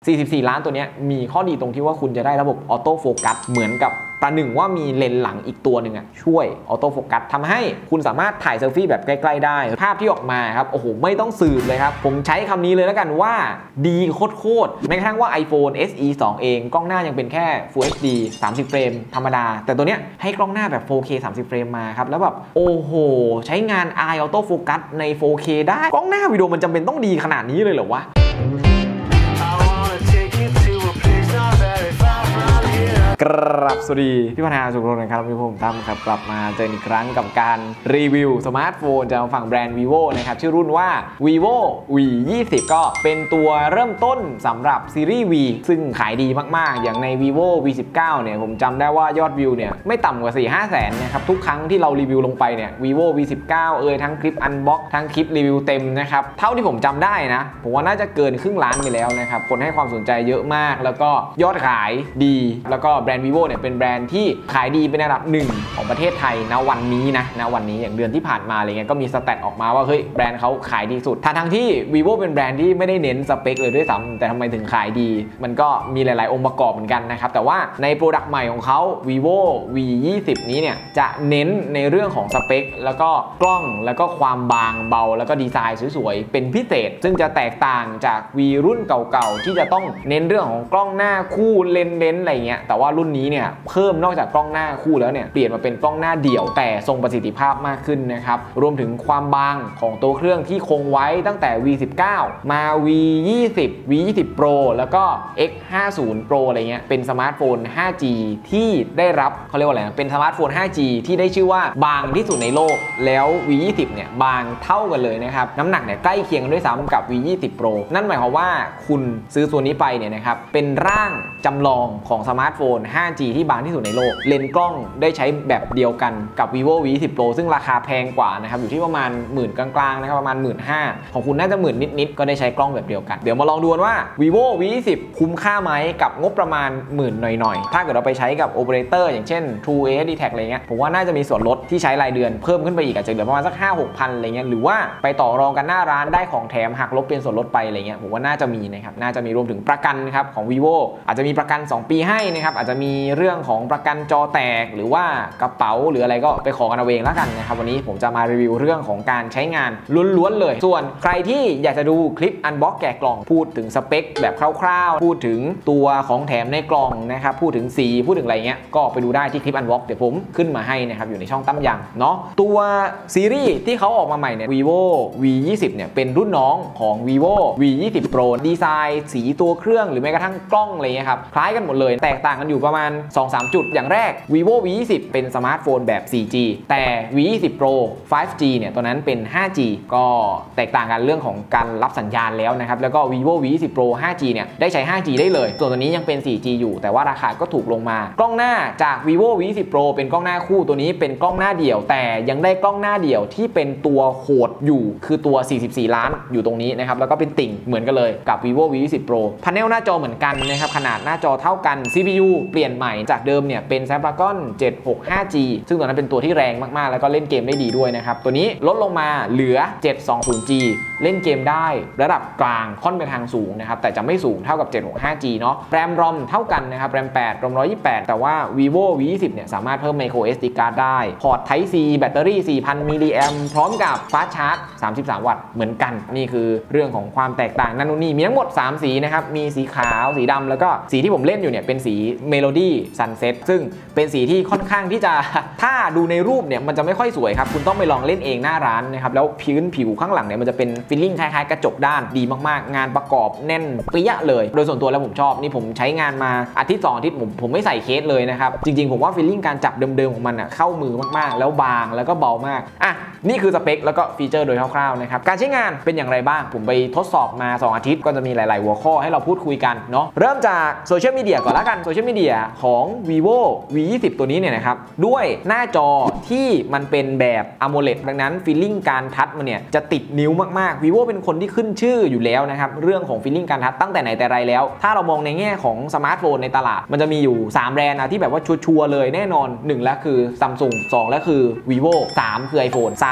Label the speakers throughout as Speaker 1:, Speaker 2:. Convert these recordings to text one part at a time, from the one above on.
Speaker 1: 44 ล้านตัวนี้มีข้อดีตรงที่ว่าคุณจะได้ระบบออโต้โฟกัสเหมือนกับประหนึ่งว่ามีเลนส์หลังอีกตัวหนึ่งช่วยออโต้โฟกัสทำให้คุณสามารถถ่ายเซลฟี่แบบใกล้ๆได้ภาพที่ออกมาครับโอ้โหไม่ต้องสืบเลยครับผมใช้คำนี้เลยแล้วกันว่าดีโคตรแม้กระทั่งว่า iPhone SE 2 เองกล้องหน้ายังเป็นแค่ Full HD 30 เฟรมธรรมดาแต่ตัวเนี้ยให้กล้องหน้าแบบ 4K 30 เฟรมมาครับแล้วแบบโอ้โหใช้งาน Eye Auto Focus ใน 4K ได้กล้องหน้าวิดีโอมันจำเป็นต้องดีขนาดนี้เลยเหรอวะกราบสวัสดีพี่พัฒนาสุขรนนะครับพี่ผมตั้มครับกลับมาเจออีกครั้งกับการรีวิวสมาร์ทโฟนจากฝั่งแบรนด์ vivo นะครับชื่อรุ่นว่า vivo v 20ก็เป็นตัวเริ่มต้นสำหรับซีรีส์ v ซึ่งขายดีมากๆอย่างใน vivo v 19เนี่ยผมจำได้ว่ายอดวิวเนี่ยไม่ต่ำกว่า 4-5 แสนนะครับทุกครั้งที่เรารีวิวลงไปเนี่ย vivo v 19ทั้งคลิปอันบ็อกทั้งคลิปรีวิวเต็มนะครับเท่าที่ผมจำได้นะผมว่าน่าจะเกินครึ่งล้านไปแล้วนะครับคนให้ความสนใจเยอะมากแล้วก็ยอดขายดีแล้วก็แบรนด์ vivo เนี่ยเป็นแบรนด์ที่ขายดีเป็นอันดับ1ของประเทศไทยณวันนี้นะวันนี้อย่างเดือนที่ผ่านมาอะไรเงี้ยก็มีสแตทออกมาว่าเฮ้ยแบรนด์เขาขายดีสุดทั้งที่ vivo เป็นแบรนด์ที่ไม่ได้เน้นสเปคเลยด้วยซ้ำแต่ทำไมถึงขายดีมันก็มีหลายๆองค์ประกอบเหมือนกันนะครับแต่ว่าในโปรดักต์ใหม่ของเขา vivo v 20นี้เนี่ยจะเน้นในเรื่องของสเปคแล้วก็กล้องแล้วก็ความบางเบาแล้วก็ดีไซน์สวยๆเป็นพิเศษซึ่งจะแตกต่างจาก v รุ่นเก่าๆที่จะต้องเน้นเรื่องของกล้องหน้าคู่เลนส์อะไรเงี้ยแต่ว่ารุ่นนี้เนี่ยเพิ่มนอกจากกล้องหน้าคู่แล้วเนี่ยเปลี่ยนมาเป็นกล้องหน้าเดี่ยวแต่ทรงประสิทธิภาพมากขึ้นนะครับรวมถึงความบางของตัวเครื่องที่คงไว้ตั้งแต่ V19 มา V20 V20 Pro แล้วก็ X50 Pro อะไรเงี้ยเป็นสมาร์ทโฟน 5G ที่ได้รับเขาเรียกว่าอะไรนะเป็นสมาร์ทโฟน 5G ที่ได้ชื่อว่าบางที่สุดในโลกแล้ว V20 เนี่ยบางเท่ากันเลยนะครับน้ำหนักเนี่ยใกล้เคียงกันด้วยซ้ำกับ V20 Pro นั่นหมายความว่าคุณซื้อตัวนี้ไปเนี่ยนะครับเป็นร่างจำลองของสมาร์ทโฟน 5G ที่บางที่สุดในโลกเลนส์กล้องได้ใช้แบบเดียวกันกับ vivo v 20 pro ซึ่งราคาแพงกว่านะครับอยู่ที่ประมาณหมื่นกลางๆนะครับประมาณ 15,000 ของคุณน่าจะหมื่นนิดๆก็ได้ใช้กล้องแบบเดียวกันเดี๋ยวมาลองดูว่า vivo v 20 คุ้มค่าไหมกับงบประมาณหมื่นหน่อยๆถ้าเกิดเราไปใช้กับโอเปอเรเตอร์อย่างเช่น True AS D-Tag อะไรเงี้ยผมว่าน่าจะมีส่วนลดที่ใช้รายเดือนเพิ่มขึ้นไปอีกอาจจะเหลือประมาณสัก 5-6 พันอะไรเงี้ยหรือว่าไปต่อรองกันหน้าร้านได้ของแถมหักลบเป็นส่วนลดไปอะไรเงี้ยผมว่าน่าจะมีนะครับน่าจะมีรวมถึงประกันครับของ vivo อาจจะมีประกัน2 ปีให้นะครับอาจจะมีเรื่องของประกันจอแตกหรือว่ากระเป๋าหรืออะไรก็ไปขอกันเอาเองแล้วกันนะครับวันนี้ผมจะมารีวิวเรื่องของการใช้งานล้วนๆเลยส่วนใครที่อยากจะดูคลิปอันบ็อกแกะกล่องพูดถึงสเปคแบบคร่าวๆพูดถึงตัวของแถมในกล่องนะครับพูดถึงสีพูดถึงอะไรเงี้ยก็ไปดูได้ที่คลิปอันบ็อกเดี๋ยวผมขึ้นมาให้นะครับอยู่ในช่องตั้มยังเนาะตัวซีรีส์ที่เขาออกมาใหม่เนี่ย vivo v 20เนี่ยเป็นรุ่นน้องของ vivo v 20 pro ดีไซน์สีตัวเครื่องหรือแม้กระทั่งกล้องอะไรเงี้ยครับคล้ายกันหมดเลยแตกต่างกันอยู่ประมาณ 2-3 จุดอย่างแรก vivo v 20เป็นสมาร์ทโฟนแบบ 4G แต่ v 20 pro 5G เนี่ยตัวนั้นเป็น 5G ก็แตกต่างกันเรื่องของการรับสัญญาณแล้วนะครับแล้วก็ vivo v 20 pro 5G เนี่ยได้ใช้ 5G ได้เลยส่วนตัวนี้ยังเป็น 4G อยู่แต่ว่าราคาก็ถูกลงมากล้องหน้าจาก vivo v 20 pro เป็นกล้องหน้าคู่ตัวนี้เป็นกล้องหน้าเดี่ยวแต่ยังได้กล้องหน้าเดี่ยวที่เป็นตัวโหดอยู่คือตัว 44 ล้านอยู่ตรงนี้นะครับแล้วก็เป็นติ่งเหมือนกันเลยกับ vivo v 20 pro พาเนลหน้าจอเหมือนกันนะครับขนาดหน้าจอเท่ากัน CPU เปลี่ยนใหม่จากเดิมเนี่ยเป็น Snapdragon 765G ซึ่งตัวนั้นเป็นตัวที่แรงมากๆแล้วก็เล่นเกมได้ดีด้วยนะครับตัวนี้ลดลงมาเหลือ 720G เล่นเกมได้ระดับกลางค่อนไปทางสูงนะครับแต่จะไม่สูงเท่ากับ 765G เนาะแรม ROM เท่ากันนะครับแรม 8 ROM 128แต่ว่า vivo v 20เนี่ยสามารถเพิ่ม micro SD card ได้พอร์ต Type C แบตเตอรี่ 4,000 มิลลิแอมป์พร้อมกับ fast charge 33 วัตต์เหมือนกันนี่คือเรื่องของความแตกต่างนั่นนู่นนี่มีทั้งหมด3สีนะครับมีสีขาวสีดำแล้วก็สีที่ผมเล่นอยู่เนี่ยเป็นสี Melody Sunset ซึ่งเป็นสีที่ค่อนข้างที่จะถ้าดูในรูปเนี่ยมันจะไม่ค่อยสวยครับคุณต้องไปลองเล่นเองหน้าร้านนะครับแล้วพื้นผิวข้างหลังเนี่ยมันจะเป็นฟีลลิ่งคล้ายๆกระจกด้านดีมากๆงานประกอบแน่นเปี้ยเลยโดยส่วนตัวแล้วผมชอบนี่ผมใช้งานมาอาทิตย์2 อาทิตย์ผมไม่ใส่เคสเลยนะครับจริงๆผมว่าฟีลลิ่งการจับเดิมๆของมันเข้ามือมากๆแล้วบางแล้วก็เบามากอ่ะนี่คือสเปคแล้วก็ฟีเจอร์โดยคร่าวๆนะครับการใช้งานเป็นอย่างไรบ้างผมไปทดสอบมา2 อาทิตย์ก็จะมีหลายๆหัวข้อให้เราพูดคุยกันเนาะเริ่มจากโซเชียลมีเดียก่อนละกันโซเชียลมีเดียของ vivo v 20ตัวนี้เนี่ยนะครับด้วยหน้าจอที่มันเป็นแบบ AMOLED ดังนั้นฟีลลิ่งการทัชมันเนี่ยจะติดนิ้วมากๆ vivo เป็นคนที่ขึ้นชื่ออยู่แล้วนะครับเรื่องของฟีลลิ่งการทัชตั้งแต่ไหนแต่ไรแล้วถ้าเรามองในแง่ของสมาร์ทโฟนในตลาดมันจะมีอยู่3แบรนด์ที่แบบว่าชัวร์เลยแน่นอน1แล้วคือ Samsung 2แล้วคือ vivo 3คือ iPhone 3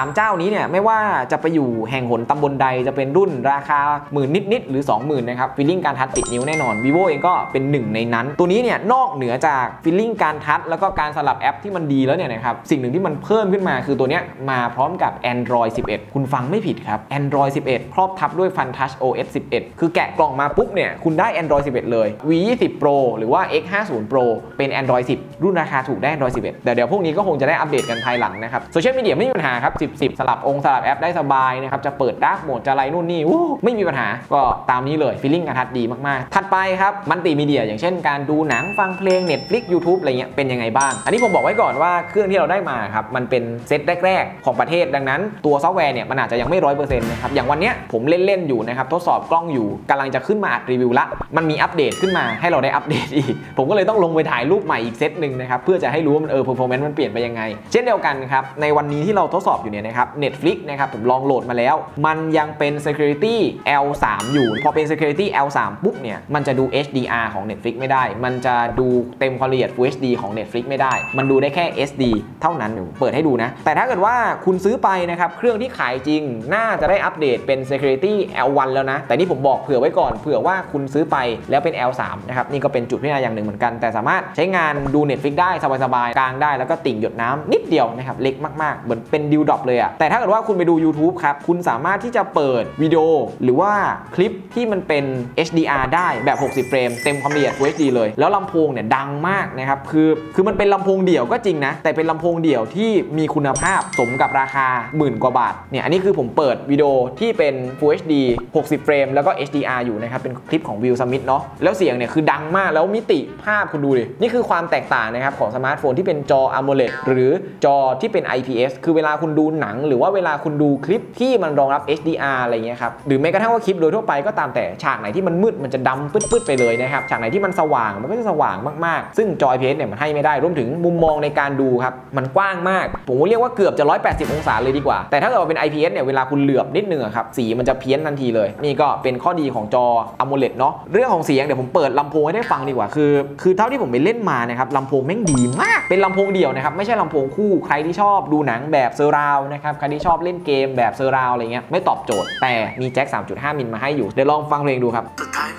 Speaker 1: 3เจ้านี้เนี่ยไม่ว่าจะไปอยู่แห่งหนตำบลใดจะเป็นรุ่นราคา10,000นิดๆหรือ 20,000นะครับฟีลลิ่งการทัชติดนิ้วแน่นอน vivo เองก็เป็นหนึ่งในนั้นตัวนี้เนี่ยนอกเหนือจากฟีลลิ่งการทัชแล้วก็การสลับแอปที่มันดีแล้วเนี่ยนะครับสิ่งหนึ่งที่มันเพิ่มขึ้นมาคือตัวนี้มาพร้อมกับ Android 11 คุณฟังไม่ผิดครับ Android 11 ครอบทับด้วย FunTouch OS 11 คือแกะกล่องมาปุ๊บเนี่ยคุณได้ Android 11 เลย V20 Pro หรือว่า X50 Pro เป็น Android 10 รุ่นราคาถูกได้ Android 11 เดี๋ยวพวกนี้ก็คงจะได้อัปเดตกันภายหลังนะครับโซเชียลมีเดียไม่มีปัญหาครับ10 สลับแอปได้สบายนะครับจะเปิดดาร์กโหมดจะอะไรนู่นนี่ไม่มีปัญหาก็ตามนี้เลยฟีลลิ่งการทัชดีมากๆถัดไปครับมัลติมีเดียอย่างเช่นการดูหนังฟังเพลง Netflix YouTube อะไรเงี้ยเป็นยังไงบ้างอันนี้ผมบอกไว้ก่อนว่าเครื่องที่เราได้มาครับมันเป็นเซตแรกๆของประเทศดังนั้นตัวซอฟต์แวร์เนี่ยมันอาจจะยังไม่ 100% นะครับอย่างวันนี้ผมเล่นอยู่นะครับทดสอบกล้องอยู่กำลังจะขึ้นมาอัดรีวิวละมันมีอัปเดตขึ้นมาให้เราได้อัปเดตอีกผมก็เลยต้องลงไปถ่ายรูปใหม่อีกเซตหนึ่งนะครับเพื่อจะให้รู้ว่ามันperformance มันเปลี่ยนไปยังไงเช่นเดียวกันครับในวันนี้ที่เราทดสอบอยู่เนี่ยนะครับ Netflix นะครับผมลองโหลดมาแล้วมันยังเป็น Security L3 อยู่พอเป็น Security L3 ปุ๊บเนี่ยมันจะดู HDR ของ Netflix ไม่ได้มันจะดูเต็มความละเอียด Full HD ของ Netflix ไม่ได้มันดูได้แค่ SD เท่านั้นเปิดให้ดูนะแต่ถ้าเกิดว่าคุณซื้อไปนะครับเครื่องที่ขายจริงน่าจะได้อัปเดตเป็น Security L1 แล้วนะแต่นี่ผมบอกเผื่อไว้ก่อนเผื่อว่าคุณซื้อไปแล้วเป็น L3 นะครับนี่ก็เป็นจุดพิจารณาอย่างหนึ่งเหมือนกันแต่สามารถใช้งานดู Netflix ได้สบายๆกลางได้แล้วก็ติ่งหยดน้ำนิดเดียวนะครับเล็กมากๆเหมือนเป็นดิวดรอปเลยอะแต่ถ้าเกิดว่าคุณไปดู YouTube ครับคุณสามารถที่จะเปิดวิดีโอหรือว่าคลิปที่มันเป็น HDR ได้แบบ60เฟรมเต็มความละเอียด Full HD เลยแล้วลำโพงเนี่ยดังมากนะครับคือมันเป็นลำโพงเดี่ยวก็จริงนะแต่เป็นลำโพงเดี่ยวที่มีคุณภาพสมกับราคา10,000 กว่าบาทเนี่ยอันนี้คือผมเปิดวิดีโอที่เป็น Full HD 60เฟรมแล้วก็ HDR อยู่นะครับเป็นคลิปของ Will Smith เนาะแล้วเสียงเนี่ยคือดังมากแล้วมิติภาพคุณดูดินี่คือความแตกต่างนะครับของสมาร์ทโฟนที่เป็นจอ AMOLED หรือจอที่เป็น IPS คือเวลาคุณดูหนังหรือว่าเวลาคุณดูคลิปที่มันรองรับ HDR อะไรเงี้ยครับหรือแม้กระทั่งว่าคลิปโดยทั่วไปก็ตามแต่ฉากไหนที่มันมืดมันจะดำปื๊ดๆไปเลยนะครับฉากไหนที่มันสว่างมันก็จะสว่างมากๆซึ่งจอ IPS เนี่ยมันให้ไม่ได้รวมถึงมุมมองในการดูครับมันกว้างมากผมเรียกว่าเกือบจะ180องศาเลยดีกว่าแต่ถ้าเกิดว่าเป็น IPS เนี่ยเวลาคุณเหลือบนิดนึงครับสีมันจะเพี้ยนทันทีเลยนี่ก็เป็นข้อดีของจอ AMOLED เนาะเรื่องของเสียงเดี๋ยวผมเปิดลำโพงให้ได้ฟังดีกว่าคือเท่าที่ผมไปเล่นมานะครับลำโพงแม่งดีมากเป็นลำโพงเดี่ยวนะครับไม่ใช่ลำโพงคู่ใครที่ชอบดูหนังแบบเซอร์ราวนะครับใครที่ชอบเล่นเกมแบบเซอร์ราวอะไรเงี้ยไม่ตอบโจทย์แต่มีแจ็ค 3.5 มิลมาให้อยู่เดี๋ยวลองฟังเพลงดูครับ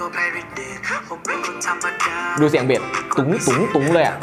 Speaker 1: ดูเสียงเบสตุ๋งเลยอ่ะ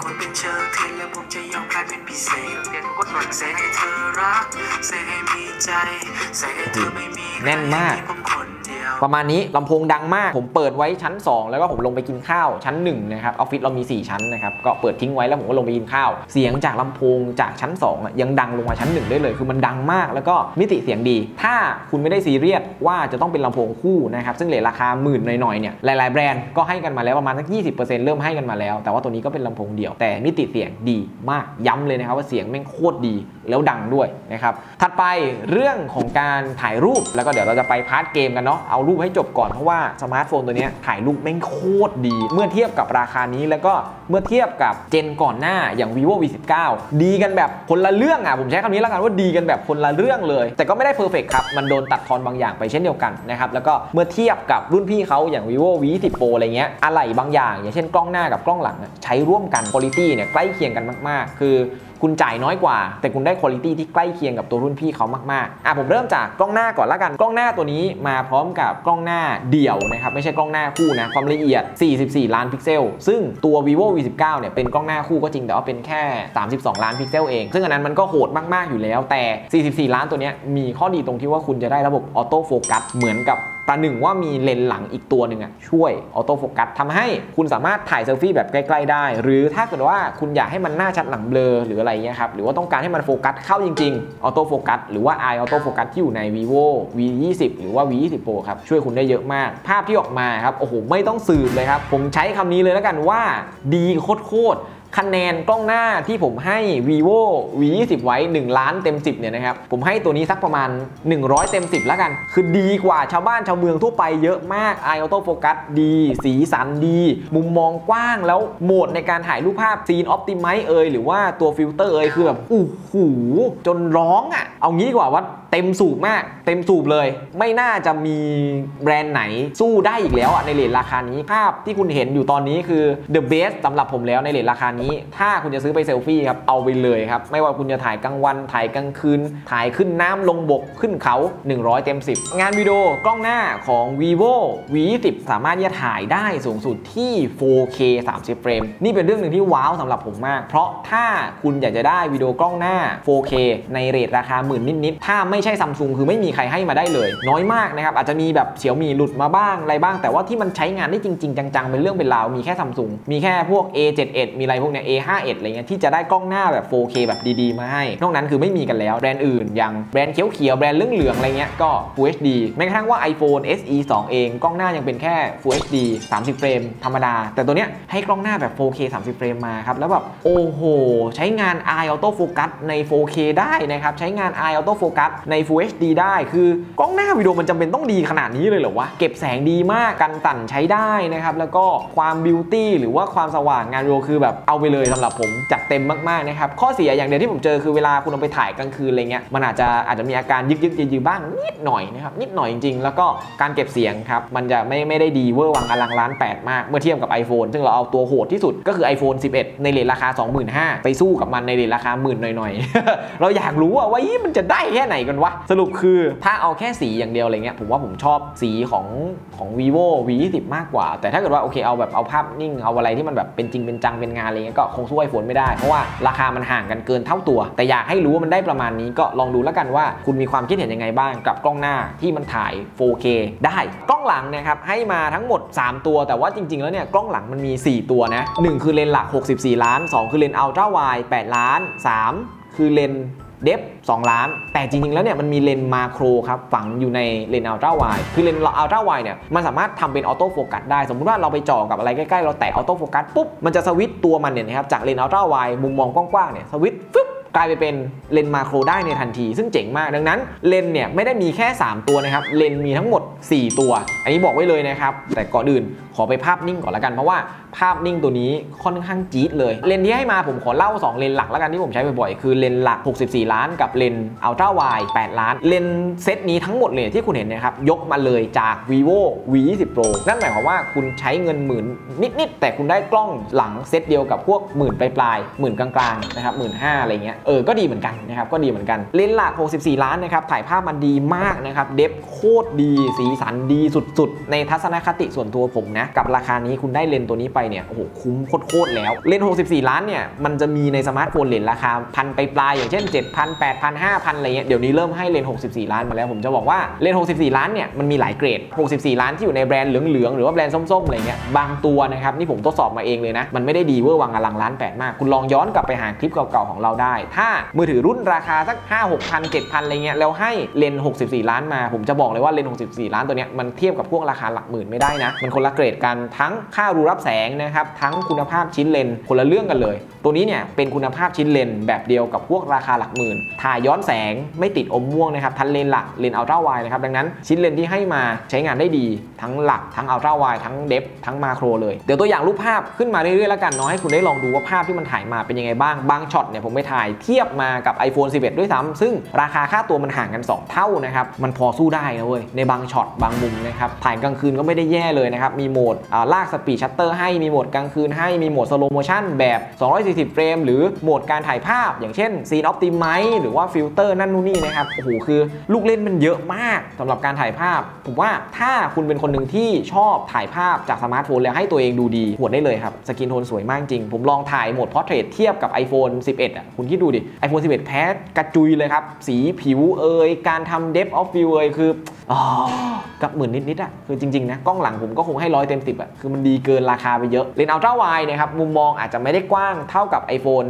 Speaker 1: แน่นมากประมาณนี้ลำโพงดังมากผมเปิดไว้ชั้น2แล้วก็ผมลงไปกินข้าวชั้น1นะครับออฟฟิศเรามี4ชั้นนะครับก็เปิดทิ้งไว้แล้วผมก็ลงไปกินข้าวเสียงจากลำโพงจากชั้น2ยังดังลงมาชั้น1ได้เลยคือมันดังมากแล้วก็มิติเสียงดีถ้าคุณไม่ได้ซีเรียสว่าจะต้องเป็นลำโพงคู่นะครับซึ่งเลทราคาหมื่นหน่อยๆเนี่ยหลายๆแบรนด์ก็ให้กันมาแล้วประมาณสัก 20% เริ่มให้กันมาแล้วแต่ว่าตัวนี้ก็เป็นลำโพงเดี่ยวแต่มิติเสียงดีมากย้ำเลยนะครับว่าเสียงแม่งโคตรดีแล้วดังด้วยนะครับถัดไปเรื่องของการถ่ายรูปแล้วก็เดี๋ยวเราจะไปพาร์ทเกมกันเนาะเอารูปให้จบก่อนเพราะว่าสมาร์ทโฟนตัวนี้ถ่ายรูปแม่งโคตรดีเมื่อเทียบกับราคานี้แล้วก็เมื่อเทียบกับเจนก่อนหน้าอย่าง vivo V19 ดีกันแบบคนละเรื่องผมใช้คำนี้แล้วกันว่าดีกันแบบคนละเรื่องเลยแต่ก็ไม่ได้เพอร์เฟกต์ครับมันโดนตัดทอนบางอย่างไปเช่นเดียวกันนะครับแล้วก็เมื่อเทียบกับรุ่นพี่เขาอย่าง vivo V20 Pro อะไรเงี้ยอะไรบางอย่างอย่างเช่นกล้องหน้ากับกล้องหลังใช้ร่วมกันคุณภาพเนี่ยใกล้เคียงกันมากๆคือคุณจ่ายน้อยกว่าแต่คุณได้คุณภาพที่ใกล้เคียงกับตัวรุ่นพี่เขามากๆผมเริ่มจากกล้องหน้าก่อนละกันกล้องหน้าตัวนี้มาพร้อมกับกล้องหน้าเดี่ยวนะครับไม่ใช่กล้องหน้าคู่นะความละเอียด44ล้านพิกเซลซึ่งตัว vivo V19 เนี่ยเป็นกล้องหน้าคู่ก็จริงแต่ว่าเป็นแค่32ล้านพิกเซลเองซึ่งอันนั้นมันก็โหดมากๆอยู่แล้วแต่44ล้านตัวนี้มีข้อดีตรงที่ว่าคุณจะได้ระบบออโต้โฟกัสเหมือนกับประหนึ่งว่ามีเลนส์หลังอีกตัวหนึ่งช่วยออโต้โฟกัสทำให้คุณสามารถถ่ายเซลฟี่แบบใกล้ๆได้หรือถ้าเกิดว่าคุณอยากให้มันหน้าชัดหลังเบลอหรืออะไรเงี้ยครับหรือว่าต้องการให้มันโฟกัสเข้าจริงๆออโต้โฟกัสหรือว่า Eye Auto Focus ที่อยู่ใน vivo V20 หรือว่า V20 Pro ครับช่วยคุณได้เยอะมากภาพที่ออกมาครับโอ้โหไม่ต้องสืบเลยครับผมใช้คำนี้เลยแล้วกันว่าดีโคตรคะแนนกล้องหน้าที่ผมให้ vivo V20 ไว้1ล้านเต็ม10เนี่ยนะครับผมให้ตัวนี้สักประมาณ100เต็ม10แล้วกันคือดีกว่าชาวบ้านชาวเมืองทั่วไปเยอะมาก Eye Auto Focus ดีสีสันดีมุมมองกว้างแล้วโหมดในการถ่ายรูปภาพ Scene Optimize หรือว่าตัวฟิลเตอร์คือแบบโอ้โหจนร้องเอางี้ดีกว่าว่าเต็มสูบมากเต็มสูบเลยไม่น่าจะมีแบรนด์ไหนสู้ได้อีกแล้วในเรทราคานี้ภาพที่คุณเห็นอยู่ตอนนี้คือ the best สำหรับผมแล้วในเรทราคานี้ถ้าคุณจะซื้อไปเซลฟี่ครับเอาไปเลยครับไม่ว่าคุณจะถ่ายกลางวันถ่ายกลางคืนถ่ายขึ้นน้ำลงบกขึ้นเขา100 เต็ม 10งานวิดีโอกล้องหน้าของ vivo V20 สามารถที่จะถ่ายได้สูงสุดที่ 4K 30 เฟรมนี่เป็นเรื่องหนึ่งที่ว้าวสำหรับผมมากเพราะถ้าคุณอยากจะได้วิดีโอกล้องหน้า 4K ในเรทราคาหมื่นนิดๆถ้าไม่ใช่ Samsung คือไม่มีใครให้มาได้เลยน้อยมากนะครับอาจจะมีแบบXiaomiหลุดมาบ้างอะไรบ้างแต่ว่าที่มันใช้งานได้จริงๆจังๆเป็นเรื่องเป็นราวมีแค่ Samsung มีแค่พวก A71 มีอะไรพวกเนี้ย A51 อะไรเงี้ยที่จะได้กล้องหน้าแบบ 4K แบบดีๆมาให้นอกนั้นคือไม่มีกันแล้วแบรนด์อื่นอย่างแบรนด์เขียวๆแบรนด์เหลืองๆอะไรเงี้ยก็ Full HD แม้กระทั่งว่า iPhone SE 2 เองกล้องหน้ายังเป็นแค่ Full HD 30 เฟรมธรรมดาแต่ตัวเนี้ยให้กล้องหน้าแบบ 4K 30 เฟรมมาครับแล้วแบบโอ้โหใช้งาน Eye Auto Focus ใน 4K ได้นะครับใช้งาน Eye Auto Focus ใน Full HD ได้คือกล้องหน้าวิดีโอมันจำเป็นต้องดีขนาดนี้เลยเหรอวะเก็บแสงดีมากกันสั่นใช้ได้นะครับแล้วก็ความบิวตี้หรือว่าความสว่างงานวิดีโอคือแบบเอาไปเลยสำหรับผมจัดเต็มมากๆนะครับข้อเสียอย่างเดียวที่ผมเจอคือเวลาคุณเอาไปถ่ายกลางคืนอะไรเงี้ยมันอาจจะมีอาการยึกยือบ้างนิดหน่อยนะครับนิดหน่อยจริงๆแล้วก็การเก็บเสียงครับมันจะไม่ได้ดีเวอร์วังอลังล้าน8มากเมื่อเทียบกับ iPhone ซึ่งเราเอาตัวโหดที่สุดก็คือ iPhone 11 ในเรทราคา 25,000 ไปสู้กับมันในเรทราคาหมื่นหน่อยๆ เราอยากรู้ว่ามันจะได้แค่ไหนกันวะสรุปคือถ้าเอาแค่สีอย่างเดียวอะไรเงี้ยผมว่าผมชอบสีของ vivo V20 มากกว่าแต่ถ้าเกิดว่าโอเคเอาภาพนิ่งเอาอะไรที่มันแบบเป็นจริงเป็นจังเป็นงานอะไรเงี้ยก็คงสู้ iPhone ไม่ได้เพราะว่าราคามันห่างกันเกินเท่าตัวแต่อยากให้รู้ว่ามันได้ประมาณนี้ก็ลองดูแล้วกันว่าคุณมีความคิดเห็นยังไงบ้างกับกล้องหน้าที่มันถ่าย 4K ได้กล้องหลังนะครับให้มาทั้งหมด3ตัวแต่ว่าจริงๆแล้วเนี่ยกล้องหลังมันมี4ตัวนะ1คือเลนส์หลัก64 ล้าน2คือเลนส์อัลตร้าไวด์8 ล้าน3คือเลนส์เดฟ2 ล้านแต่จริงๆแล้วเนี่ยมันมีเลนส์มาโครครับฝังอยู่ในเลนส์อัลตร้าไวด์คือเลนส์อัลตร้าไวด์เนี่ยมันสามารถทำเป็นออโต้โฟกัสได้สมมุติว่าเราไปจ่อกับอะไรใกล้ๆเราแตะออโต้โฟกัสปุ๊บมันจะสวิตช์ตัวมันเนี่ยนะครับจากเลนส์อัลตร้าไวด์มุมมองกว้างๆเนี่ยสวิตช์ฟึ๊บกลายไปเป็นเลนส์มาโครได้ในทันทีซึ่งเจ๋งมากดังนั้นเลนส์เนี่ยไม่ได้มีแค่3ตัวนะครับเลนส์มีทั้งหมด4ตัวอันนี้บอกไว้เลยนะครับแต่ก่อนอื่นขอไปภาพนิ่งก่อนละกันเพราะว่าภาพนิ่งตัวนี้ค่อนข้างจี๊ดเลยเลนส์ที่ให้มาผมขอเล่า2เลนส์หลักแล้วกันที่ผมใช้บ่อยๆคือเลนส์หลัก64 ล้านกับเลนส์อัลตร้าไวด์8 ล้านเลนส์เซตนี้ทั้งหมดเลยที่คุณเห็นนะครับยกมาเลยจาก vivo V20 Pro นั่นหมายความว่าคุณใช้เงินหมื่นนิดๆแต่คุณได้กล้องหลังเซตเดียวกับพวกหมื่นปลายๆหมื่นกลางๆนะครับ15,000อะไรเงี้ยก็ดีเหมือนกันนะครับก็ดีเหมือนกันเลนส์หลัก64 ล้านนะครับถ่ายภาพมันดีมากนะครับเดฟโคตรดีสีสันดีสุดๆในทัศนคติส่วนตัวผมนะกับราคานี้คุณได้เลนส์ตัวนี้ไปเนี่ยโอ้โหคุ้มโคตรแล้วเลนส์64 ล้านเนี่ยมันจะมีในสมาร์ทโฟนเลนส์ราคาพันปลายๆอย่างเช่น 7,000 8,000 5,000 อะไรเงี้ยเดี๋ยวนี้เริ่มให้เลนส์64 ล้านมาแล้วผมจะบอกว่าเลนส์64 ล้านเนี่ยมันมีหลายเกรด64 ล้านที่อยู่ในแบรนด์เหลืองๆหรือว่าแบรนด์ส้มๆอะไรเงี้ยบางตัวนะครับนี่ผมทดสอบมาเองเลยนะมันไม่ได้ดีเวอร์วังอลังล้าน8มากคุณลองย้อนกลับไปหาคลิปเก่าๆของเราได้ถ้ามือถือรุ่นราคาสัก 5-6,000 7,000 อะไรเงี้ยแล้วให้เลนส์64 ล้านมาผมจะบอกเลยว่าเลนส์64 ล้านตัวเนี้ยมันเทียบกับพวกราคาหลักหมื่นไม่ได้นะมันคนละเกรดกันทั้งค่ารูรับแสงนะครับทั้งคุณภาพชิ้นเลนส์คนละเรื่องกันเลยตัวนี้เนี่ยเป็นคุณภาพชิ้นเลนส์แบบเดียวกับพวกราคาหลักหมื่นถ่ายย้อนแสงไม่ติดอมม่วงนะครับทั้งเลนส์หลักเลนส์อัลตร้าไวด์นะครับดังนั้นชิ้นเลนส์ที่ให้มาใช้งานได้ดีทั้งหลักทั้งอัลตร้าไวด์ทั้งเดฟทั้งมาโครเลยเดี๋ยวตัวอย่างรูปภาพขึ้นมาเรื่อยๆแล้วกันเนาะให้คุณได้ลองดูว่าภาพที่มันถ่ายมาเป็นยังไงบ้างบางช็อตเนี่ยผมไปถ่ายเทียบมากับ iPhone 11 ด้วยซ้ำซึ่งราคาค่าตัวมันห่างกัน2 เท่านะครับมันพอสู้ได้นะเว้ยในบางช็อตบางมุมนะครับถ่ายกลางคืนก็ไม่ได้แย่เลยนะครับมีโหมดลากสปีดชัตเตอร์ให้มีโหมดกลางคืนให้มีโหมดสโลโมชั่นแบบ240 เฟรมหรือโหมดการถ่ายภาพอย่างเช่นซีนออปติไมซ์หรือว่าฟิลเตอร์นั่นนู่นนี่นะครับโอ้โหคือลูกเล่นมันเยอะมากสำหรับการถ่ายภาพผมว่าถ้าคุณเป็นคนหนึ่งที่ชอบถ่ายภาพจากสมาร์ทโฟนแล้วให้ตัวเองดูดีหวดได้เลยครับสกินโทนสวยมากจริงผมลองถ่ายโหมดพอร์เทรตเทียบกับ iPhone 11คุณคิดดูดิ iPhone 11 แพ้กระจุยเลยครับสีผิวการทำ depth of field คือกับหมื่นนิดๆคือจริงๆนะกล้องหลังผมก็คงให้100 เต็ม 10คือมันดีเกินราคาไปเยอะเลนส์อัลตร้าไวด์นะครับมุมมองอาจจะไม่ได้กว้างเท่ากับ iPhone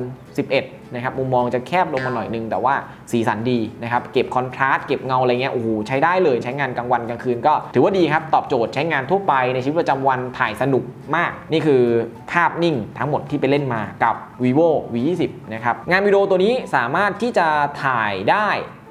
Speaker 1: 11นะครับมุมมองจะแคบลงมาหน่อยนึงแต่ว่าสีสันดีนะครับเก็บคอนทราสต์เก็บเงาอะไรเงี้ยโอ้โหใช้ได้เลยใช้งานกลางวันกลางคืนก็ถือว่าดีครับตอบโจทย์ใช้งานทั่วไปในชีวิตประจำวันถ่ายสนุกมากนี่คือภาพนิ่งทั้งหมดที่ไปเล่นมากับ vivo V20 นะครับงานวิดีโอตัวนี้สามารถที่จะถ่ายได้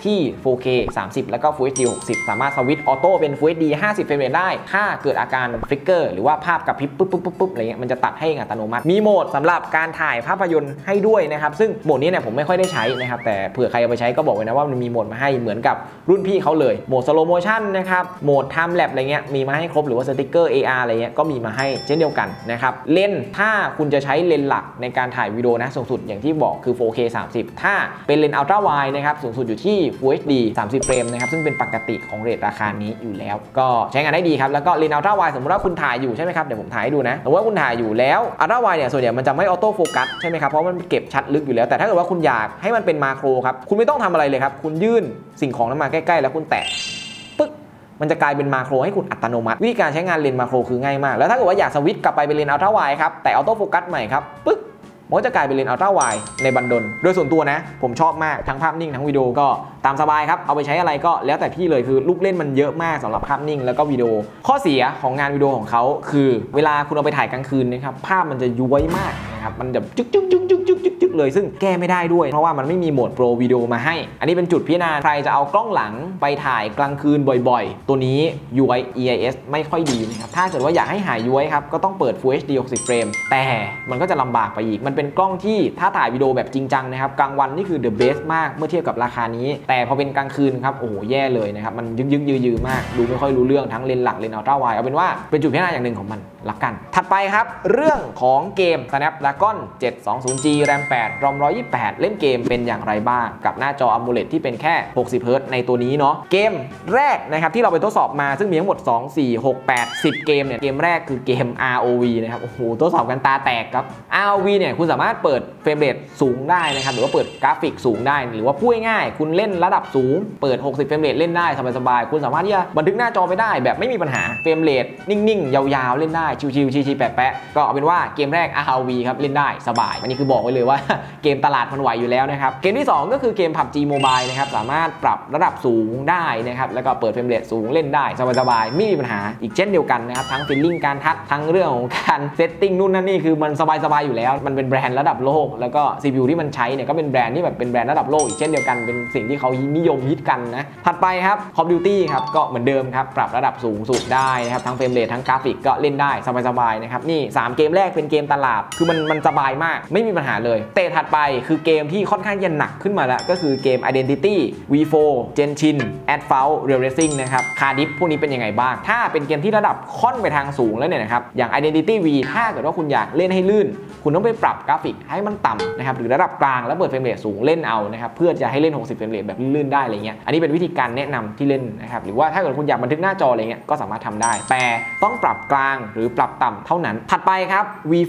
Speaker 1: ที่ 4K 30 แล้วก็ Full HD 60 สามารถสวิตช์ออโต้เป็น Full HD 50 เฟรมเรทได้ถ้าเกิดอาการฟลิกเกอร์หรือว่าภาพกระพริบปุ๊บอะไรเงี้ยมันจะตัดให้อัตโนมัติมีโหมดสำหรับการถ่ายภาพยนตร์ให้ด้วยนะครับซึ่งโหมดนี้เนี่ยผมไม่ค่อยได้ใช้นะครับแต่เผื่อใครเอาไปใช้ก็บอกไว้นะว่ามันมีโหมดมาให้เหมือนกับรุ่นพี่เขาเลยโหมด slow motion นะครับโหมด time lapse อะไรเงี้ยมีมาให้ครบหรือว่าสติ๊กเกอร์ AR อะไรเงี้ยก็มีมาให้เช่นเดียวกันนะครับเลนส์ถ้าคุณจะใช้เลนส์หลักในการถ่ายวิดีโอนะสูงสุดอย่างที่บอกคือ 4K 30 ถ้าเป็นเลนส์ ultra wide นะครับสูงสุดอยู่ที่ Full HD 30 เฟรมนะครับซึ่งเป็นปกติของเรทราคานี้อยู่แล้วก็ใช้งานได้ดีครับแล้วก็เลนส์ ultra wide สมมติว่าคุณถ่ายอยู่ใช่ไหมครับเดี๋ยวผมถ่ายให้ดูนะสมมติว่าคุณถ่ายอยู่แล้ว ultra wide เนี่ยส่วนใหญ่มันจะไม่ออโต้โฟกัสใช่ไหมครับเพราะมันเก็บชัดลึกอยู่แล้วแต่ถ้าเกิดว่าคุณอยากให้มันเป็นมาโครครับคุณไม่ต้องทำอะไรเลยครับคุณยื่นสิ่งของนั้นมาใกล้ๆแล้วคุณแตะปึ๊กมันจะกลายเป็นมาโครให้คุณอัตโนมัติวิธีการใช้งานเลนส์มาโครคือง่ายมากแล้วถ้าเกิดว่าอยากสวิตช์กลับไปเป็นเลนส์อัลตร้าไวด์ครับแต่ออโต้โฟกัสใหม่ครับปึ๊กมันก็จะกลายเป็นเลนส์อัลตร้าไวด์ในบันดลโดยส่วนตัวนะผมชอบมากทั้งภาพนิ่งทั้งวิดีโอก็ตามสบายครับเอาไปใช้อะไรก็แล้วแต่พี่เลยคือลูกเล่นมันเยอะมากสำหรับภาพนิ่งแล้วก็วิดีโอข้อเสียของงานวิดีโอของเขาคือเวลาคุณเอาไปถ่ายกลางคืนนะครับภาพมันจะย้วยมากนะครับมันจะจึ๊กเลยซึ่งแก้ไม่ได้ด้วยเพราะว่ามันไม่มีโหมดโปรวิดีโอมาให้อันนี้เป็นจุดพิจารณาใครจะเอากล้องหลังไปถ่ายกลางคืนบ่อยๆตัวนี้ UI EIS ไม่ค่อยดีนะครับถ้าเกิดว่าอยากให้หายย้วยครับก็ต้องเปิด Full HD 60 เฟรมแต่มันก็จะลำบากไปอีกมันเป็นกล้องที่ถ้าถ่ายวิดีโอแบบจริงจังนะครับกลางวันนี่คือ the best มากเมื่อเทียบกับราคานี้แต่พอเป็นกลางคืนครับโอ้โหแย่เลยนะครับมันยึกยือมากดูไม่ค่อยรู้เรื่องทั้งเลนส์หลักเลนส์อัลตร้าไวด์เอาเป็นว่าเป็นจุดพิจารณาอย่างหนึ่งของมันละกันถัดไปครับเรื่องของเกม Snapdragon 720G RAM 8 ROM 128เล่นเกมเป็นอย่างไรบ้างกับหน้าจอ AMOLED ที่เป็นแค่60 Hz ในตัวนี้เนาะเกมแรกนะครับที่เราไปทดสอบมาซึ่งมีทั้งหมด2 4 6 8 10เกมเนี่ยเกมแรกคือเกม ROV นะครับโอ้โหทดสอบกันตาแตกครับ ROV เนี่ยคุณสามารถเปิดเฟรมเรทสูงได้นะครับหรือว่าเปิดกราฟิกสูงได้หรือว่าพูดง่ายๆคุณเล่นระดับสูงเปิด60เฟรมเรทเล่นได้สบายๆคุณสามารถที่จะบันทึกหน้าจอไปได้แบบไม่มีปัญหาเฟรมเรทนิ่งๆยาวๆเล่นได้ชิวๆชี้ๆแปะๆก็เอาเป็นว่าเกมแรก ROV ครับเล่นได้สบายอันนี้คือบอกไว้เลยว่าเกมตลาดมันไหวอยู่แล้วนะครับเกมที่2ก็คือเกม PUBG Mobile นะครับสามารถปรับระดับสูงได้นะครับแล้วก็เปิดเฟรมเรทสูงเล่นได้สบายๆไม่มีปัญหาอีกเช่นเดียวกันนะครับทั้งฟีลลิ่งการทัชทั้งเรื่องของการเซตติ้งนู่นนั่นนี่คือมันสบายๆอยู่แล้วมันเป็นแบรนด์ระดับโลกแล้วก็ CPU ที่มันใช้เนี่ยก็เป็นแบรนด์ที่แบบเป็นแบรนด์ระดับโลกอีกเช่นเดียวกันเป็นสิ่งที่เขานิยมฮิตกันนะถัดไปครับ Call of Duty ครับก็เหมือนเดิมครับปรับระดับสูงสุดได้นะครับทั้งเฟรมเรททั้งกราฟิกก็เล่นได้สบายๆนะครับนี่3เกมแรกเป็นเกมตลาดคือมันสบายมากไม่มีปัญหาเลยเตะถัดไปคือเกมที่ค่อนข้างจะหนักขึ้นมาแล้วก็คือเกม Identity V4 Genshin Asphalt Real Racing นะครับคาร์ดิฟพวกนี้เป็นยังไงบ้างถ้าเป็นเกมที่ระดับค่อนไปทางสูงแล้วเนี่ยนะครับอย่าง Identity V ถ้าเกิดว่าคุณอยากเล่นให้ลื่นคุณต้องไปปรับกราฟิกให้มันต่ำนะครับหรือระดับกลางแล้วเปิดเฟรมเรทสูงเล่นเอานะครับเพื่อจะให้เล่น60เฟรมเรทแบบลื่นๆได้อะไรเงี้ยอันนี้เป็นวิธีการแนะนำที่เล่นนะครับหรือว่าถ้าเกิดคุณอยากบันทึกหน้าจออะไรเงี้ยก็สามารถทำได้แต่ต้องปรับกลางหรือปรับต่ำเท่านั้นถัดไปครับ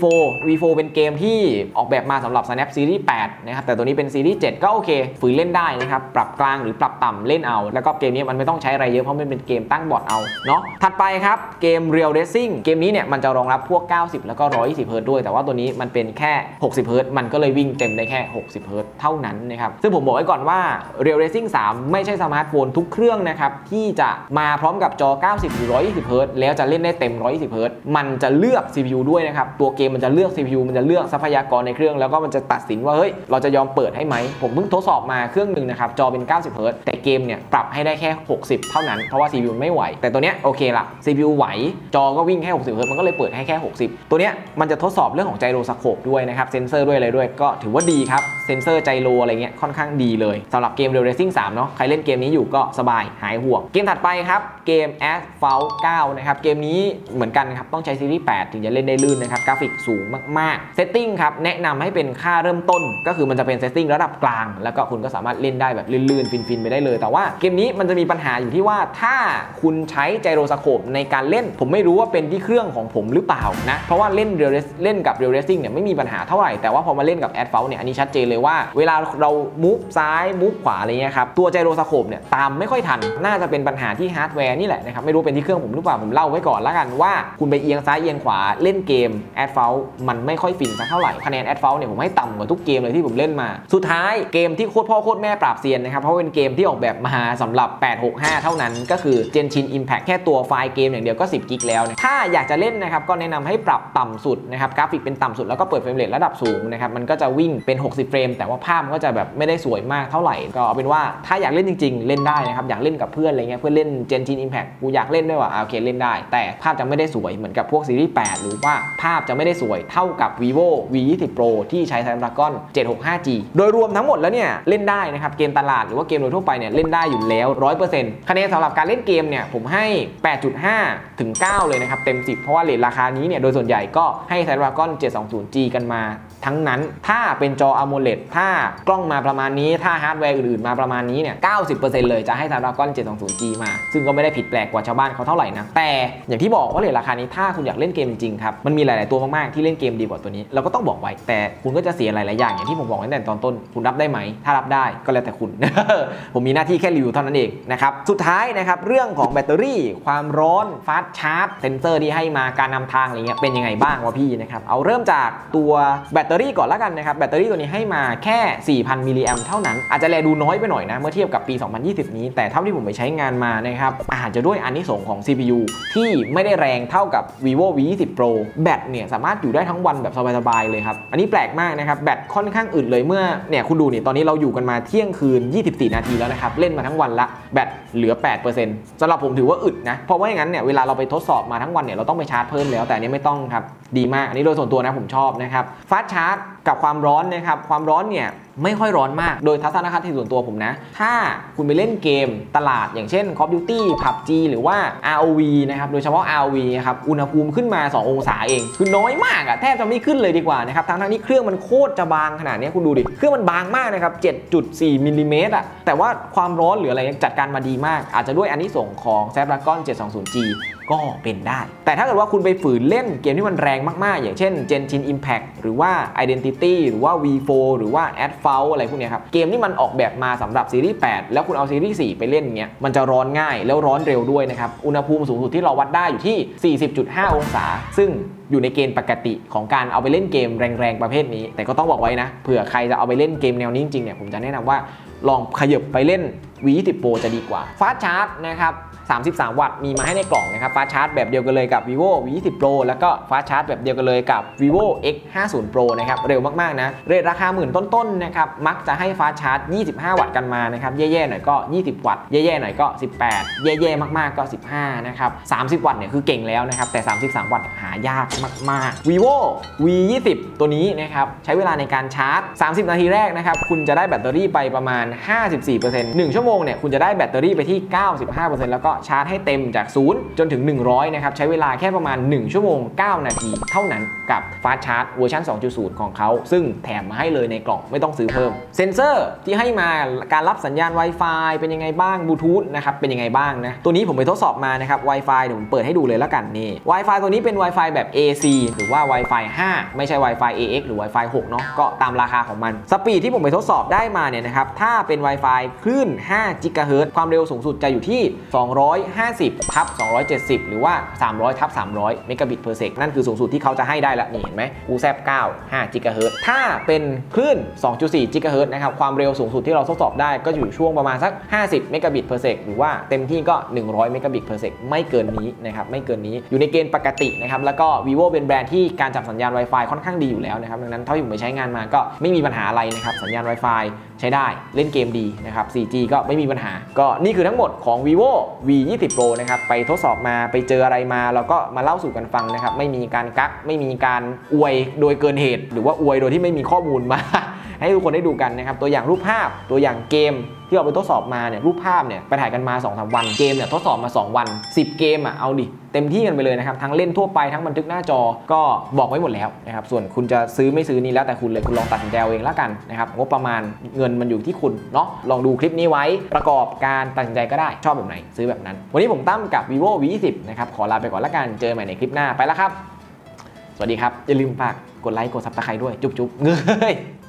Speaker 1: V4 เป็นเกมที่ออกแบบมาสำหรับ Snap Series 8นะครับแต่ตัวนี้เป็น Series 7ก็โอเคฝืนเล่นได้นะครับปรับกลางหรือปรับต่ำเล่นเอาแล้วก็เกมนี้มันไม่ต้องใช้อะไรเยอะเพราะมันเป็นเกมตั้งบอร์ดเอาเนาะถัดไปครับเกม Real Racing เกมนี้เนี่ยมันจะรองรับพวก90แล้วก็120 Hz ด้วยแต่ว่าตัวนี้มันเป็นแค่60 Hz มันก็เลยวิ่งเต็มได้แค่60 Hz เท่านั้นนะครับซึ่งผมบอกไว้ก่อนว่า Real Racing 3 ไม่ใช่สมาร์ทโฟนทุกเครื่องนะครับที่จะมาพร้อมกับจอ90หรือ120 Hz แล้วจะเล่นได้เต็ม120 Hz มันจะเลือก CPU ด้วยนะครับตัวเกมมันจะเลือก CPU มันจะเลือกทรัพยากรในเครื่องแล้วก็มันจะตัดสินว่าเฮ้ยเราจะยอมเปิดให้ไหมผมเพิ่งทดสอบมาเครื่องหนึ่งนะครับจอเป็น90 Hz แต่เกมเนี่ยปรับให้ได้แค่60เท่านั้นเพราะว่า CPU ไม่ไหวแต่ตัวเนี้ยโอเคละ CPU ไหวจอก็วิ่งแค่60 Hz มันก็เลยเปิดให้แค่60ตัวเนี้ยมันจะทดสอบเรื่องของไจโรสโคปด้วยนะครับเซนเซอร์ด้วยอะไรด้วยก็ถือว่าดีครับเซนเซอร์ไจโรอะไรเงี้ยค่อนข้างดีเลยสำหรับเกม Real Racing 3 เนาะใครเล่นเกมนี้อยู่ก็สบายหายห่วงเกมถัดไปครับเกม Asphalt 9 นะครับเกมนี้เหมือนกันครับต้องใช้ซีรีส์8ถึงจะเล่นได้ลื่นนะครับกราฟิกสูงมากๆเซตติ้งครับแนะนำให้เป็นค่าเริ่มต้นก็คือมันจะเป็นเซตติ้งระดับกลางแล้วก็คุณก็สามารถเล่นได้แบบลื่นๆฟินๆไปได้เลยแต่ว่าเกมนี้มันจะมีปัญหาอยู่ที่ว่าถ้าคุณใช้ไจโรสโคปในการเล่นผมไม่รู้ว่าเป็นที่เครื่องของผมหรือเปล่านะเพราะว่าเล่นกับ Real Racing เนี่ยไม่มีปัญหาเท่าไหร่แต่ว่าพอมาเล่นกับ Asphalt เนี่ยอันนี้ชัดเจนเลยว่าเวลาเรามูฟซ้ายมูฟขวาอะไรเงี้ยครับตัวไจโรสโคปเนี่ยตามไม่ค่อยทันน่าจะเป็นปัญหาที่ฮาร์ดแวร์นี่แหละนะครับไม่รู้เป็นที่เครื่องผมหรือเปล่าผมเล่าไว้ก่อนแล้วกันว่าคุณไปเอีอียงซ้ายเอียงขวาเล่นเกม Asphalt มันไม่ค่อยฟินสักเท่าไหร่คะแนน Asphalt เนี่ยผมให้ต่ำกว่าทุกเกมเลยที่ผมเล่นมาสุดท้ายเกมที่โคตรพ่อโคตรแม่ปราบเซียนนะครับเพราะเป็นเกมที่ออกแบบมาสำหรับ865เท่านั้นก็คือ Genshin Impact แค่ตัวไฟล์เกมอย่างเดียวก็10กิกแล้วถ้าอยากจะเล่นนะครับก็แนะนำให้ปรับต่ำสุดนะครับกราฟิกเป็นต่ำสุดแล้วก็เปิดเฟรมเรทระดับสูงนะครับมันก็จะวิ่งเป็น60เฟรมแต่ว่าภาพมันก็จะแบบไม่ได้สวยมากเท่าไหร่ก็เอาเป็นว่าถ้าอยากเล่นจริงๆเล่นได้นะครับอยากเล่นกับเพื่อนอะไรเงี้ยเพื่อนเล่น Genshin Impact กูอยากเล่นด้วยว่ะโอเคเล่นได้แต่ภาพจะไม่ได้สวยเหมือนกับพวกซีรีส์8หรือว่าภาพจะไม่ได้สวยเท่ากับ vivo V20 Pro ที่ใช้ Snapdragon 765G โดยรวมทั้งหมดแล้วเนี่ยเล่นได้นะครับเกมตลาดหรือว่าเกมโดยทั่วไปเนี่ยเล่นได้อยู่แล้ว 100% คะแนนสำหรับการเล่นเกมเนี่ยผมให้ 8.5 ถึง 9 เลยนะครับเต็ม 10เพราะว่าเรทราคานี้เนี่ยโดยส่วนใหญ่ก็ให้ Snapdragon 720G กันมาทั้งนั้นถ้าเป็นจอ AMOLED ถ้ากล้องมาประมาณนี้ถ้าฮาร์ดแวร์อื่นๆมาประมาณนี้เนี่ย 90% เลยจะให้ Snapdragon 720G มาซึ่งก็ไม่ได้ผิดแปลกกว่าชาวบ้านเขาเท่าไหร่นะแต่อย่างที่บอกว่าเรทราคานี้ถ้าคุณอยากเล่นเกมจริงๆครับมันมีหลายๆตัวมากๆที่เล่นเกมดีกว่าตัวนี้เราก็ต้องบอกไว้แต่คุณก็จะเสียหลายๆอย่างอย่างที่ผมบอกตั้งแต่ตอนต้นคุณรับได้ไหมถ้ารับได้ก็แล้วแต่คุณ ผมมีหน้าที่แค่รีวิวเท่านั้นเองนะครับสุดท้ายนะครับเรื่องของแบตเตอรี่ความร้อนฟาสต์ชาร์จเซนเซอร์ที่ให้มาการนำทางอะไรเงี้ยเป็นยังไงบ้างวะพี่นะครับเอาเริ่มจากตัวแบตเตอรี่ก่อนละกันนะครับแบตเตอรี่ตัวนี้ให้มาแค่ 4,000 มิลลิแอมป์เท่านั้นอาจจะแลดูน้อยไปหน่อยนะเมื่อเทียบกับปี 2020 นี้แต่เท่าที่ผมไปใช้งานมานะครับอาจจะด้วยอานิสงส์ของ CPU ที่ไม่ได้แรงเท่ากับ vivo V20 Pro แบตเนี่ยสามารถอยู่ได้ทั้งวันแบบสบายๆเลยครับอันนี้แปลกมากนะครับแบตค่อนข้างอึดเลยเมื่อเนี่ยคุณดูนี่ตอนนี้เราอยู่กันมาเที่ยงคืน24นาทีแล้วนะครับเล่นมาทั้งวันละแบตเหลือ 8% สำหรับผมถือว่าอึดนะเพราะว่าอย่างนั้นเนี่ยเวลาเราไปทดสอบมาทั้งวันเนี่ยเราต้องไปชาร์จเพิ่มแล้วแต่อันนี้ไม่ต้องครับดีมากอันนี้โดยส่วนตัวนะผมชอบนะครับฟาสต์ชาร์จกับความร้อนนะครับความร้อนเนี่ยไม่ค่อยร้อนมากโดยทัศนคติส่วนตัวผมนะถ้าคุณไปเล่นเกมตลาดอย่างเช่น Call of Duty PUBG หรือว่า ROV นะครับโดยเฉพาะ ROV ครับอุณหภูมิขึ้นมา2องศาเองคือน้อยมากอะแทบจะไม่ขึ้นเลยดีกว่านะครับทั้งที่เครื่องมันโคตรจะบางขนาดนี้คุณดูดิเครื่องมันบางมากนะครับ 7.4 มิลลิเมตรอะแต่ว่าความร้อนหรืออะไรจัดการมาดีมากอาจจะด้วยอานิสงส์ของ Snapdragon 720G ก็เป็นได้แต่ถ้าเกิดว่าคุณไปฝืนเล่นเกมที่มันแรงมากๆอย่างเช่น Genshin Impact หรือว่า Identity หรือว่า V4 หรือว่า Asphalt อะไรพวกนี้ครับเกมที่มันออกแบบมาสำหรับซีรีส์8แล้วคุณเอาซีรีส์4ไปเล่นเงี้ยมันจะร้อนง่ายแล้วร้อนเร็วด้วยนะครับอุณหภูมิสูงสุดที่เราวัดได้อยู่ที่ 40.5 องศาซึ่งอยู่ในเกณฑ์ปกติของการเอาไปเล่นเกมแรงๆประเภทนี้แต่ก็ต้องบอกไว้นะเผื่อใครจะเอาไปเล่นเกมแนวนี้จริงๆเนี่ยผมจะแนะนำว่าลองขยับไปเล่น V20 Pro จะดีกว่าฟาสต์ชาร์จนะครับ33 วัตต์มีมาให้ในกล่องนะครับฟาสต์ชาร์จแบบเดียวกันเลยกับ vivo V20 Pro แล้วก็ฟาสต์ชาร์จแบบเดียวกันเลยกับ vivo X50 Pro นะครับเร็วมากๆนะเรทราคาหมื่นต้นๆนะครับมักจะให้ฟาสต์ชาร์จ25 วัตต์กันมานะครับแย่ๆหน่อยก็20 วัตต์แย่ๆหน่อยก็18แย่ๆมากๆก็15นะครับ30 วัตต์เนี่ยคือเก่งแล้วนะครับแต่33 วัตต์หายากมากๆ vivo V20 ตัวนี้นะครับใช้เวลาในการชาร์จ30นาทีแรกนะครับคุณจะได้แบตเตอรี่ไปประมาณ 54% 1 ชั่วโมงเนี่ยคุณจะได้แบตเตอรี่ไปที่ 95% แล้วก็ชาร์จให้เต็มจาก0จนถึง100นะครับใช้เวลาแค่ประมาณ1ชั่วโมง9นาทีเท่านั้นกับฟาสต์ชาร์จเวอร์ชัน 2.0 ของเขาซึ่งแถมมาให้เลยในกล่องไม่ต้องซื้อเพิ่มเซ็นเซอร์ที่ให้มาการรับสัญญาณ Wi-Fi เป็นยังไงบ้างบลูทูธนะครับเป็นยังไงบ้างนะตัวนี้ผมไปทดสอบมานะครับ Wi-Fi เดี๋ยวผมเปิดให้ดูเลยแล้วกันนี่ Wi-Fi ตัวนี้เป็น Wi-Fi แบบ AC หรือว่า Wi-Fi 5 ไม่ใช่ Wi-Fi AX หรือ Wi-Fi 6 เนาะก็ตามราคาของมันสปีดที่ผมไปทดสอบได้มาเนี่ยนะครับถ้าเป็น Wi-Fi คลื่น5 GHz ความเร็วสูงสุดจะอยู่ที่250/270หรือว่า300/300 เมกะบิตเพอร์เซกนั่นคือสูงสุดที่เขาจะให้ได้ละนี่เห็นไหมกูแซบ9 5 GHz ถ้าเป็นคลื่น 2.4 GHz นะครับความเร็วสูงสุดที่เราทดสอบได้ก็อยู่ช่วงประมาณสัก50 เมกะบิตเพอร์เซกหรือว่าเต็มที่ก็100 เมกะบิตเพอร์เซกไม่เกินนี้นะครับไม่เกินนี้อยู่ในเกณฑ์ปกตินะครับแล้วก็ vivo เป็นแบรนด์ที่การจับสัญญาณ Wi-Fi ค่อนข้างดีอยู่แล้วนะครับดังนั้นเท่าที่ผมไปใช้งานมาก็ไม่มีปัญหาอะไรนะครับสัญญาณ Wi-Fi ใช้ได้เล่นเกมดีนะครับ 4G ก็ไม่มีปัญหาก็นี่คือทั้งหมดของ vivo V20 Pro นะครับไปทดสอบมาไปเจออะไรมาแล้วก็มาเล่าสู่กันฟังนะครับไม่มีการกักไม่มีการอวยโดยเกินเหตุหรือว่าอวยโดยที่ไม่มีข้อมูลมา ให้ทุกคนได้ดูกันนะครับตัวอย่างรูปภาพตัวอย่างเกมที่เราไปทดสอบมาเนี่ยรูปภาพเนี่ยไปถ่ายกันมา 2-3 วันเกมเนี่ยทดสอบมา2วัน10เกมอ่ะเอาดิเต็มที่กันไปเลยนะครับทั้งเล่นทั่วไปทั้งบันทึกหน้าจอก็บอกไว้หมดแล้วนะครับส่วนคุณจะซื้อไม่ซื้อนี่แล้วแต่คุณเลยคุณลองตัดสินใจเองแล้วกันนะครับงบประมาณเงินมันอยู่ที่คุณเนาะลองดูคลิปนี้ไว้ประกอบการตัดสินใจก็ได้ชอบแบบไหนซื้อแบบนั้นวันนี้ผมตั้มกับ vivo V20 นะครับขอลาไปก่อนแล้วกันเจอใหม่ในคลิปหน้าไปแล้วครับสวัสดีครับอย่าลืมฝากกดไลค์กดซับสไครบ์ด้วยจุ๊บๆเงย